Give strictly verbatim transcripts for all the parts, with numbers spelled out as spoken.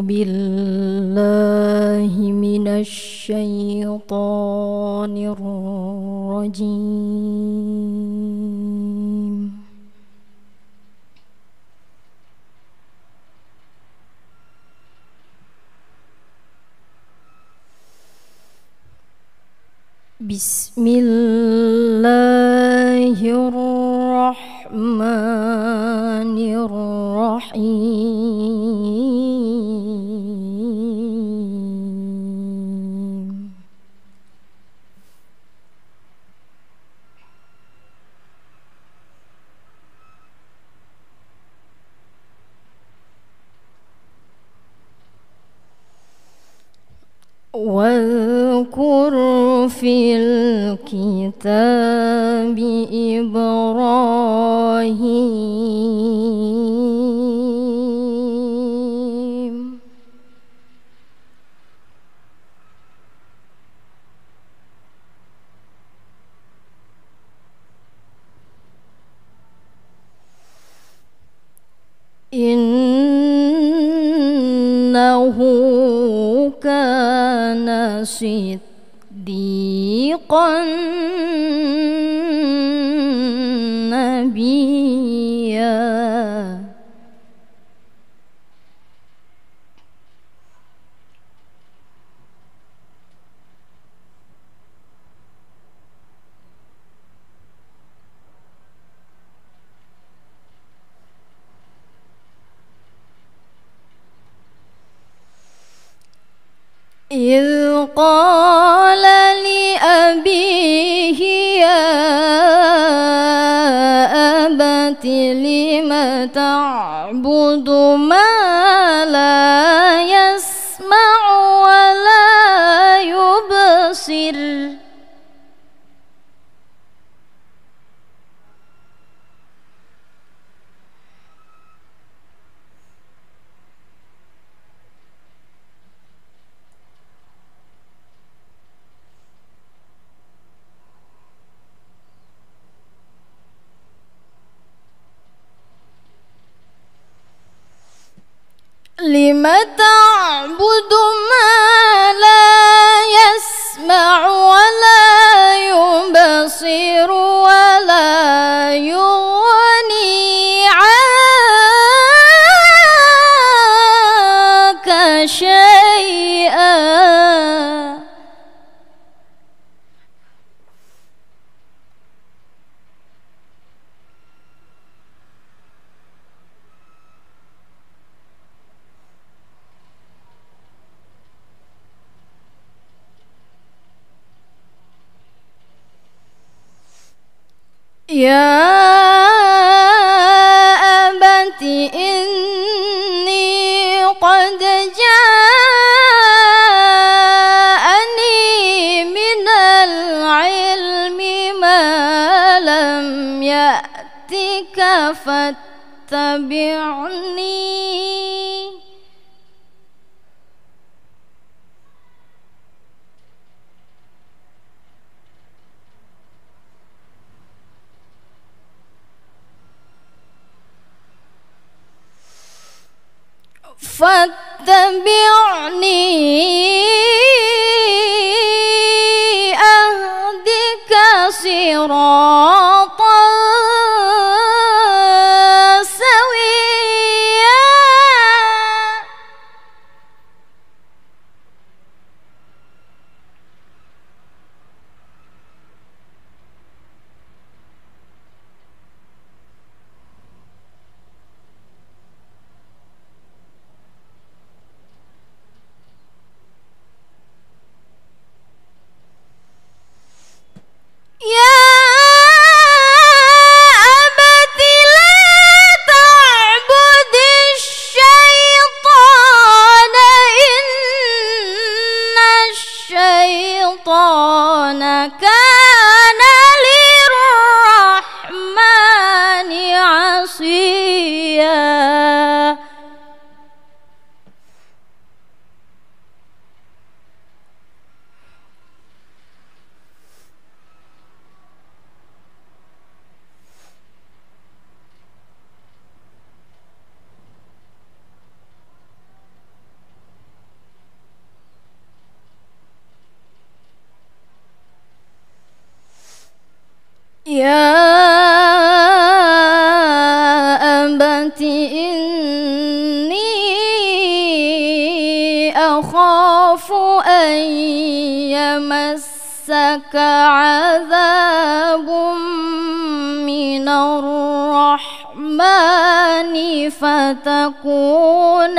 بالله من الشيطان الرجيم. بسم الله الرحمن الرحيم. واذكر في الكتاب إبراهيم إنه كان صديقا نبيا. إذ قال لأبيه يا أبت لم تعبد ما لا يسمع ولا يبصر لم تعبد ما لا يسمع ولا يبصر ولا يغني عنك شيئا. يا أبت إني قد جاءني من العلم ما لم يأتك فاتبعني فاتبعني أهدك صراطا سويا. يا أبت لا تعبد الشيطان إن الشيطان كان للرحمن عصيا. يا أبت إني أخاف أن يمسك عذاب من الرحمن فتكون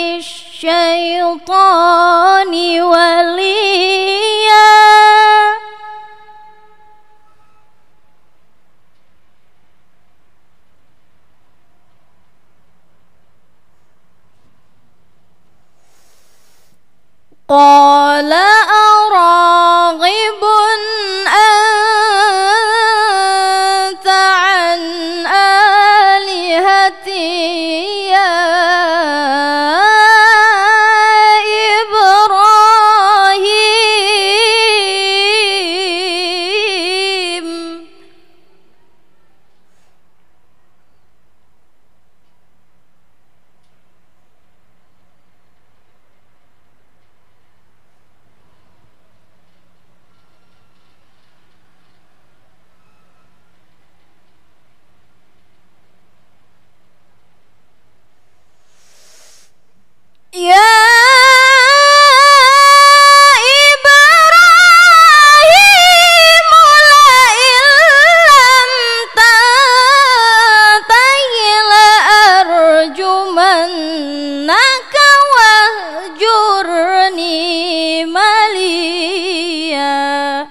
للشيطان وليا. قال أراغب أنت عن آلهتي يا إبراهيم. يا إبراهيم لئن لم تنته لأرجمنك واهجرني مليا.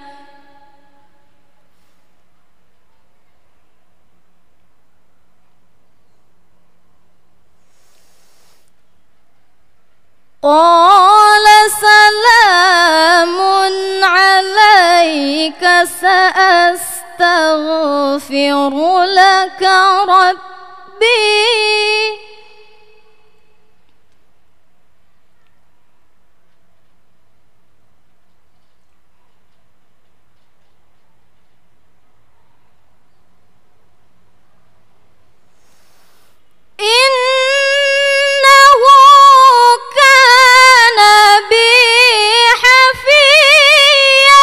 قال سلام عليك سأستغفر لك ربي إنه كان بي حفيا.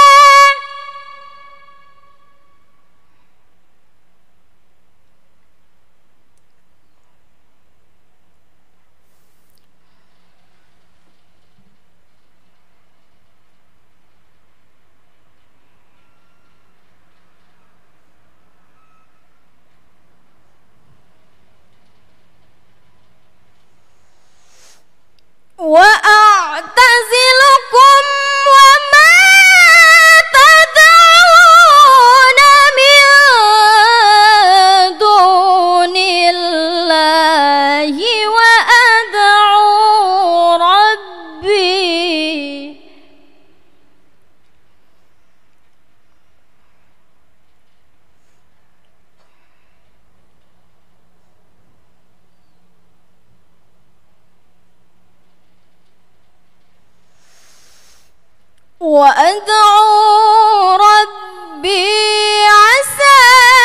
وأعتزلكم وما تدعون من دون الله وأدعو ربي وأدعو ربي عسى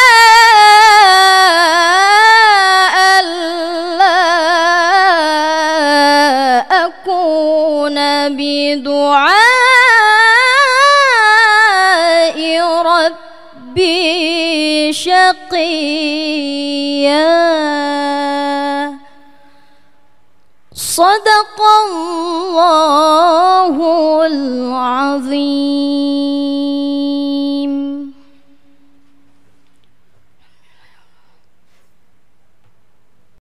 ألا أكون بدعاء ربي شقيا. صدق الله العظيم.